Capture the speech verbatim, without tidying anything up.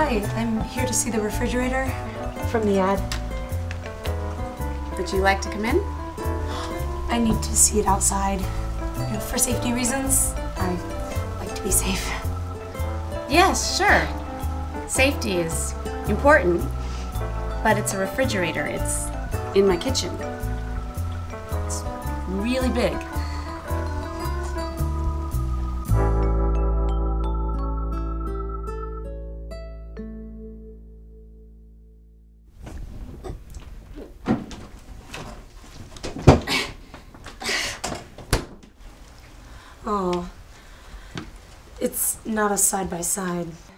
Hi, I'm here to see the refrigerator. From the ad. Would you like to come in? I need to see it outside. You know, for safety reasons, I like to be safe. Yes, sure. Safety is important, but it's a refrigerator. It's in my kitchen. It's really big. Oh, it's not a side-by-side.